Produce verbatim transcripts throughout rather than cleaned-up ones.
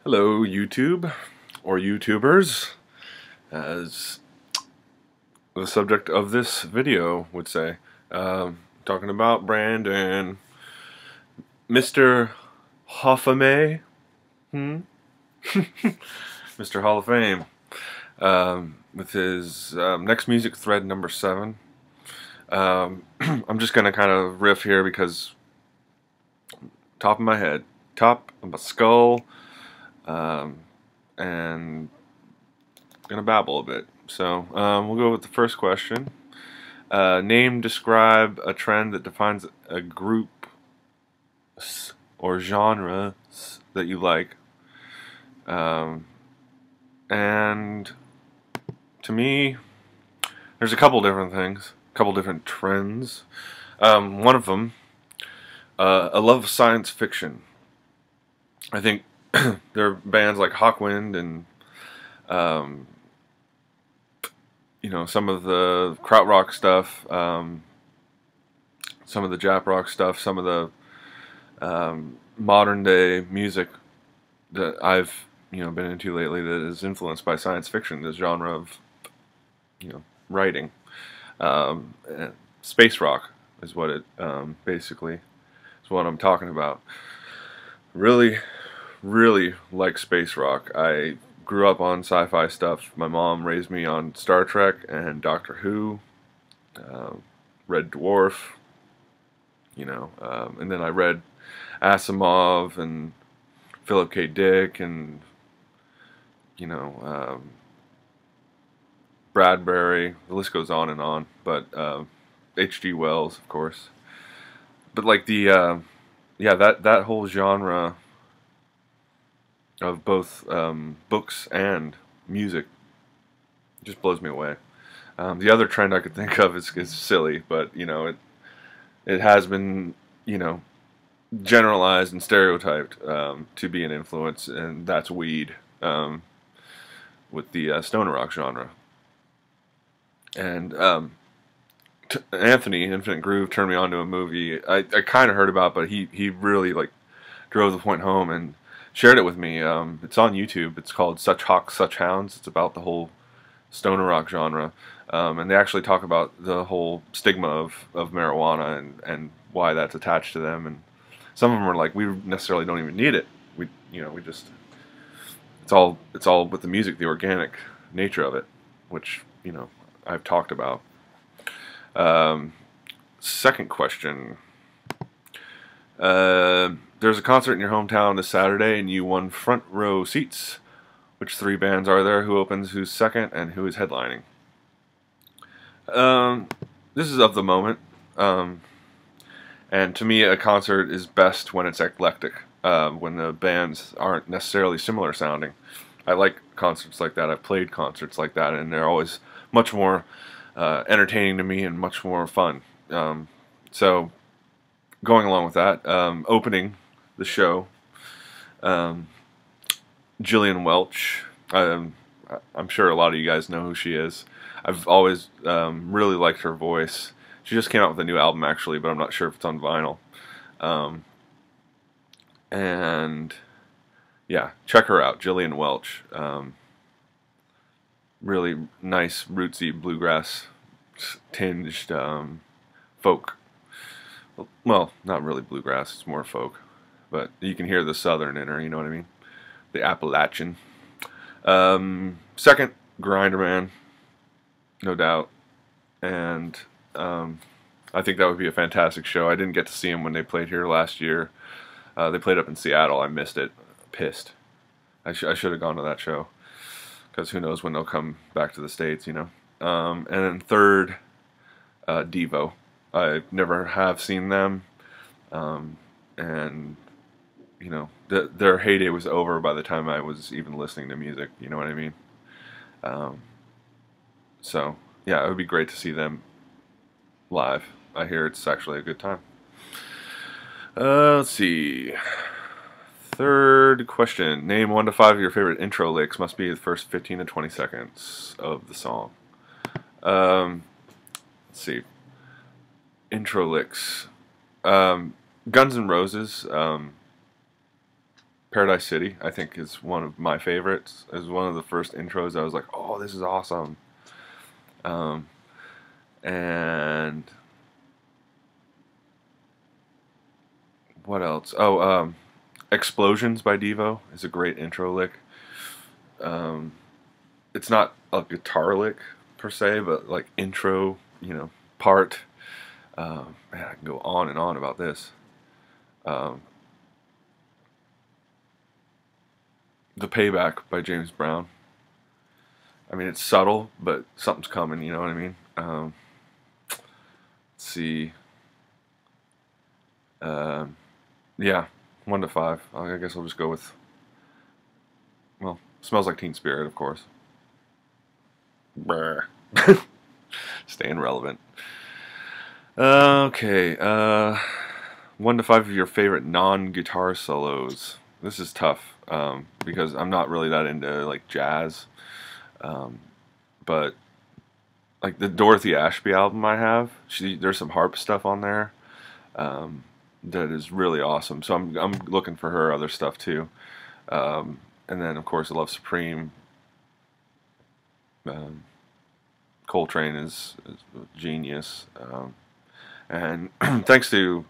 Hello, YouTube, or YouTubers, as the subject of this video would say. Um, talking about Brandon, Mister Hoffame, hmm? Mister Hall of Fame, um, with his um, next music thread number seven. Um, I'm just gonna kind of riff here because top of my head, top of my skull, um, and gonna babble a bit. So um, we'll go with the first question. Uh, name, describe a trend that defines a group or genre that you like. Um, and to me, there's a couple different things, a couple different trends. Um, one of them, uh, I love science fiction. I think there are bands like Hawkwind and um, you know, some of the krautrock stuff, um, some of the Jap rock stuff, some of the um, modern day music that I've you know been into lately that is influenced by science fiction, this genre of you know writing. Um, space rock is what it um, basically is what I'm talking about. Really, really like space rock. I grew up on sci-fi stuff. My mom raised me on Star Trek and Doctor Who, uh, Red Dwarf, you know, um, and then I read Asimov and Philip K. Dick and you know um, Bradbury. The list goes on and on. But uh, H G. Wells, of course. But like the uh, yeah that that whole genre of both um, books and music just blows me away. Um, the other trend I could think of is, is silly, but you know it it has been you know generalized and stereotyped um, to be an influence, and that's weed um, with the uh, stoner rock genre. And um, t Anthony Infinite Groove turned me on to a movie I, I kind of heard about, but he he really like drove the point home and shared it with me. Um, it's on YouTube. It's called Such Hawks, Such Hounds. It's about the whole stoner rock genre, um, and they actually talk about the whole stigma of, of marijuana and, and why that's attached to them. And some of them are like, we necessarily don't even need it. We you know we just it's all it's all with the music, the organic nature of it, which you know I've talked about. Um, second question. Uh, there's a concert in your hometown this Saturday, and you won front row seats. Which three bands are there? Who opens? Who's second? And who is headlining? Um, this is of the moment. Um, and to me, a concert is best when it's eclectic, uh, when the bands aren't necessarily similar sounding. I like concerts like that. I've played concerts like that, and they're always much more uh, entertaining to me and much more fun. Um, so, going along with that, um, opening the show, um, Gillian Welch. Um, I'm sure a lot of you guys know who she is. I've always um, really liked her voice. She just came out with a new album actually, but I'm not sure if it's on vinyl. Um, and yeah, check her out, Gillian Welch. Um, really nice, rootsy, bluegrass tinged um, folk. Well, not really bluegrass, it's more folk. But you can hear the southern in her, you know what I mean? The Appalachian. Um, second, Grinderman, no doubt. And um, I think that would be a fantastic show. I didn't get to see them when they played here last year. Uh, they played up in Seattle. I missed it. Pissed. I, sh I should have gone to that show. Because who knows when they'll come back to the States, you know. Um, and then third, uh, Devo. I never have seen them. Um, and, you know, th their heyday was over by the time I was even listening to music, you know what I mean? Um, so, yeah, it would be great to see them live. I hear it's actually a good time. Uh, let's see. Third question. Name one to five of your favorite intro licks. Must be the first fifteen to twenty seconds of the song. Um, let's see. Intro licks. Um, Guns N' Roses. Um, Paradise City, I think, is one of my favorites. It was one of the first intros I was like, oh, this is awesome. Um, and what else? Oh, um, Explosions by Devo is a great intro lick. Um, it's not a guitar lick per se, but like intro, you know, part. Um, man, I can go on and on about this. Um, The Payback by James Brown. I mean, it's subtle, but something's coming, you know what I mean? Um, let's see. Um, yeah, one to five. I guess I'll just go with, well, Smells Like Teen Spirit, of course. Brr. Staying relevant. Okay, uh, one to five of your favorite non-guitar solos. This is tough, um, because I'm not really that into, like, jazz. Um, but, like, the Dorothy Ashby album I have, she, there's some harp stuff on there, um, that is really awesome. So I'm, I'm looking for her other stuff, too. Um, and then, of course, Love Supreme. Um, Coltrane is, is a genius. Um, and thanks to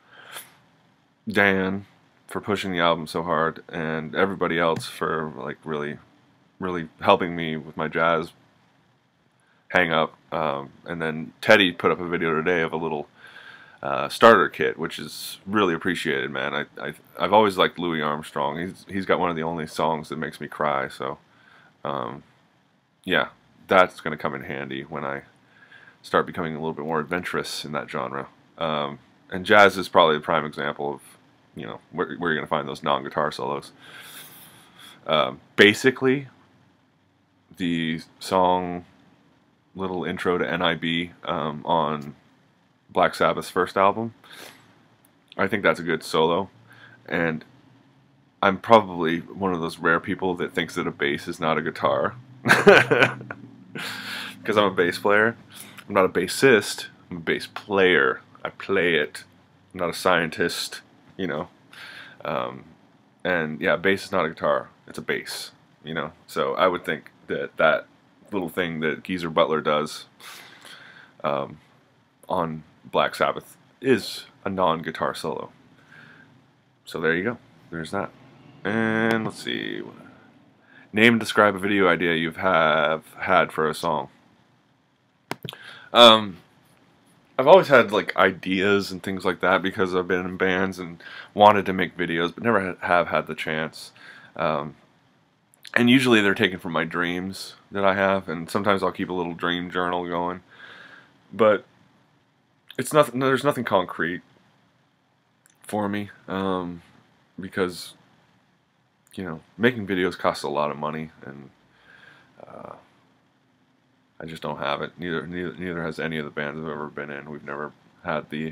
Dan for pushing the album so hard, and everybody else for like really, really helping me with my jazz hang up. Um, and then Teddy put up a video today of a little uh, starter kit, which is really appreciated, man. I, I I've always liked Louis Armstrong. He's he's got one of the only songs that makes me cry. So, um, yeah, that's gonna come in handy when I start becoming a little bit more adventurous in that genre. Um, and jazz is probably a prime example of, you know, where, where you're going to find those non-guitar solos. Um, basically, the song little intro to N I B um, on Black Sabbath's first album, I think that's a good solo. And I'm probably one of those rare people that thinks that a bass is not a guitar. Because I'm a bass player. I'm not a bassist, I'm a bass player. I play it. I'm not a scientist, you know. Um, and yeah, bass is not a guitar, it's a bass, you know. So I would think that that little thing that Geezer Butler does um, on Black Sabbath is a non-guitar solo. So there you go. There's that. And let's see. Name and describe a video idea you have had for a song. Um, I've always had like ideas and things like that because I've been in bands and wanted to make videos, but never have had the chance. Um, and usually they're taken from my dreams that I have, and sometimes I'll keep a little dream journal going. But it's nothing. There's nothing concrete for me um, because you know making videos costs a lot of money, and uh, I just don't have it. Neither, neither, neither has any of the bands I've ever been in. We've never had the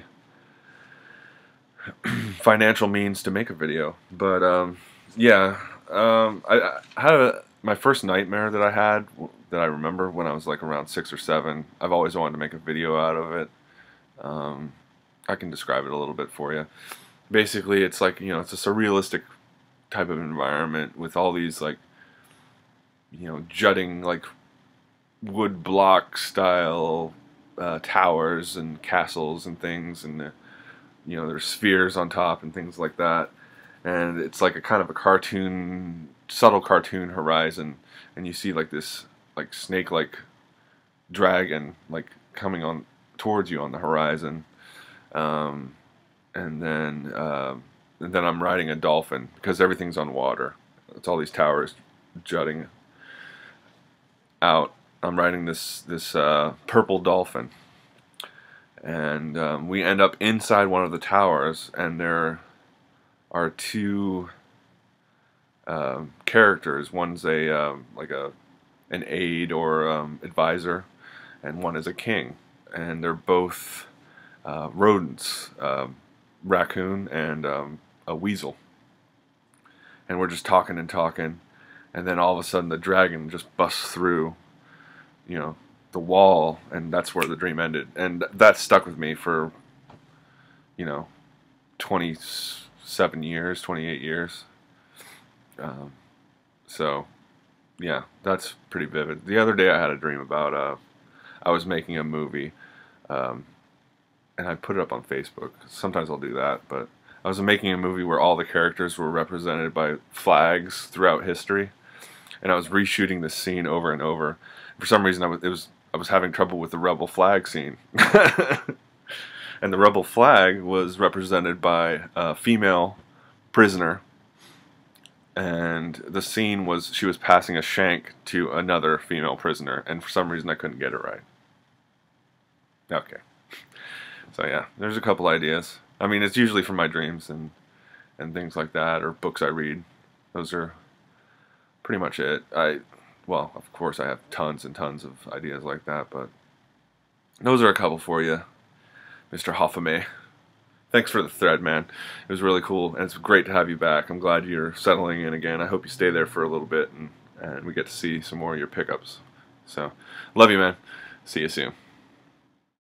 financial means to make a video. But um, yeah, um, I, I had a, my first nightmare that I had that I remember when I was like around six or seven. I've always wanted to make a video out of it. Um, I can describe it a little bit for you. Basically, it's like, you know, it's a surrealistic type of environment with all these like, you know, jutting like wood block style uh, towers and castles and things, and the, you know there's spheres on top and things like that, and it's like a kind of a cartoon, subtle cartoon horizon, and you see like this like snake like dragon like coming on towards you on the horizon, um, and then uh, and then I'm riding a dolphin because everything's on water. It's all these towers jutting out. I'm riding this this uh, purple dolphin, and um, we end up inside one of the towers, and there are two uh, characters. One's a um, like a an aide or um, advisor, and one is a king, and they're both uh, rodents, um, raccoon and um, a weasel, and we're just talking and talking, and then all of a sudden the dragon just busts through, you know, the wall, and that's where the dream ended. And that stuck with me for, you know, twenty-seven years, twenty-eight years. Um, so, yeah, that's pretty vivid. The other day I had a dream about uh, I was making a movie, um, and I put it up on Facebook. Sometimes I'll do that, but I was making a movie where all the characters were represented by flags throughout history, and I was reshooting this scene over and over. For some reason, I was it was I was having trouble with the rebel flag scene, and the rebel flag was represented by a female prisoner, and the scene was she was passing a shank to another female prisoner, and for some reason I couldn't get it right. Okay. So yeah, there's a couple ideas. I mean, it's usually from my dreams and and things like that, or books I read. Those are pretty much it. I, well, of course I have tons and tons of ideas like that, but those are a couple for you, Mister Hoffame. Thanks for the thread, man. It was really cool, and it's great to have you back. I'm glad you're settling in again. I hope you stay there for a little bit, and, and we get to see some more of your pickups. So, love you, man. See you soon.